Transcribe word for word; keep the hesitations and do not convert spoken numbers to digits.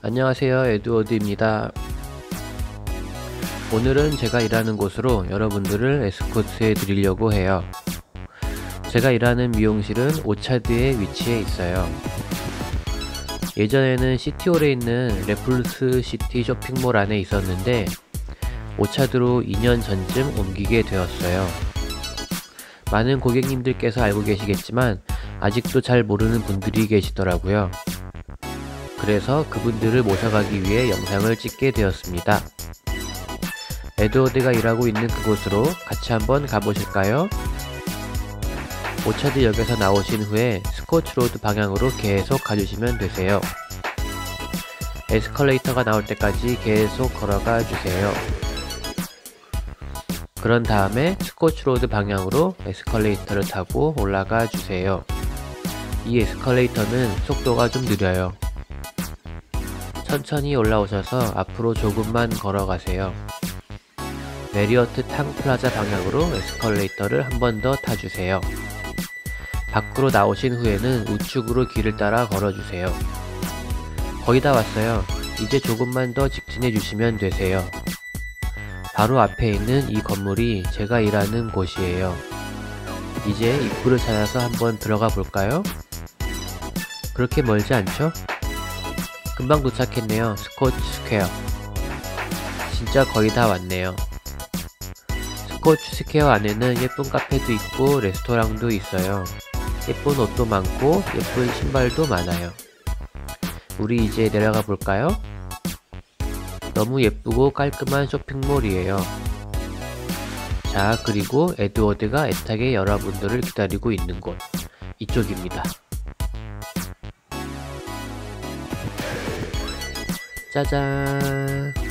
안녕하세요, 에드워드입니다. 오늘은 제가 일하는 곳으로 여러분들을 에스코트해 드리려고 해요. 제가 일하는 미용실은 오차드에 위치해 있어요. 예전에는 시티홀에 있는 래플스 시티 쇼핑몰 안에 있었는데 오차드로 이 년 전쯤 옮기게 되었어요. 많은 고객님들께서 알고 계시겠지만 아직도 잘 모르는 분들이 계시더라고요. 그래서 그분들을 모셔가기 위해 영상을 찍게 되었습니다. 에드워드가 일하고 있는 그곳으로 같이 한번 가보실까요? 오차드 역에서 나오신 후에 스코치로드 방향으로 계속 가주시면 되세요. 에스컬레이터가 나올 때까지 계속 걸어가 주세요. 그런 다음에 스코치로드 방향으로 에스컬레이터를 타고 올라가 주세요. 이 에스컬레이터는 속도가 좀 느려요. 천천히 올라오셔서 앞으로 조금만 걸어가세요. 메리어트 탕 플라자 방향으로 에스컬레이터를 한 번 더 타주세요. 밖으로 나오신 후에는 우측으로 길을 따라 걸어주세요. 거의 다 왔어요. 이제 조금만 더 직진해 주시면 되세요. 바로 앞에 있는 이 건물이 제가 일하는 곳이에요. 이제 입구를 찾아서 한번 들어가 볼까요? 그렇게 멀지 않죠? 금방 도착했네요. 스코치 스퀘어. 진짜 거의 다 왔네요. 스코치 스퀘어 안에는 예쁜 카페도 있고 레스토랑도 있어요. 예쁜 옷도 많고 예쁜 신발도 많아요. 우리 이제 내려가 볼까요? 너무 예쁘고 깔끔한 쇼핑몰이에요. 자, 그리고 에드워드가 애타게 여러분들을 기다리고 있는 곳, 이쪽입니다. 짜잔!